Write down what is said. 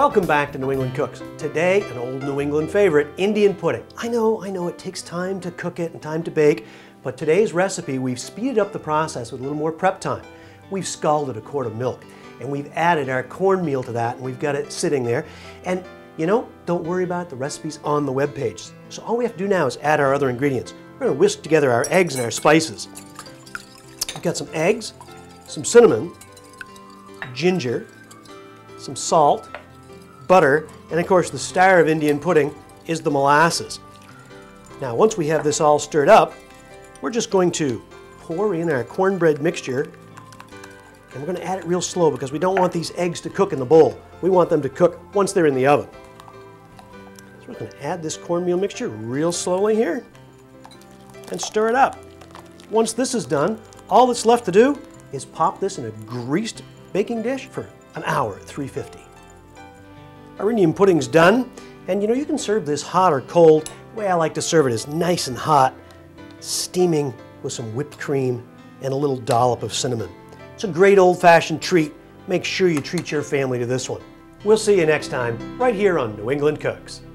Welcome back to New England Cooks. Today, an old New England favorite, Indian pudding. I know it takes time to cook it and time to bake, but today's recipe, we've speeded up the process with a little more prep time. We've scalded a quart of milk, and we've added our cornmeal to that, and we've got it sitting there. And don't worry about it, the recipe's on the webpage. So all we have to do now is add our other ingredients. We're gonna whisk together our eggs and our spices. We've got some eggs, some cinnamon, ginger, some salt, butter, and of course the star of Indian pudding is the molasses. Now once we have this all stirred up, we're just going to pour in our cornbread mixture, and we're going to add it real slow because we don't want these eggs to cook in the bowl. We want them to cook once they're in the oven. So we're going to add this cornmeal mixture real slowly here and stir it up. Once this is done, all that's left to do is pop this in a greased baking dish for an hour at 350. Our Indian pudding's done, and you can serve this hot or cold. The way I like to serve it is nice and hot, steaming with some whipped cream and a little dollop of cinnamon. It's a great old-fashioned treat. Make sure you treat your family to this one. We'll see you next time, right here on New England Cooks.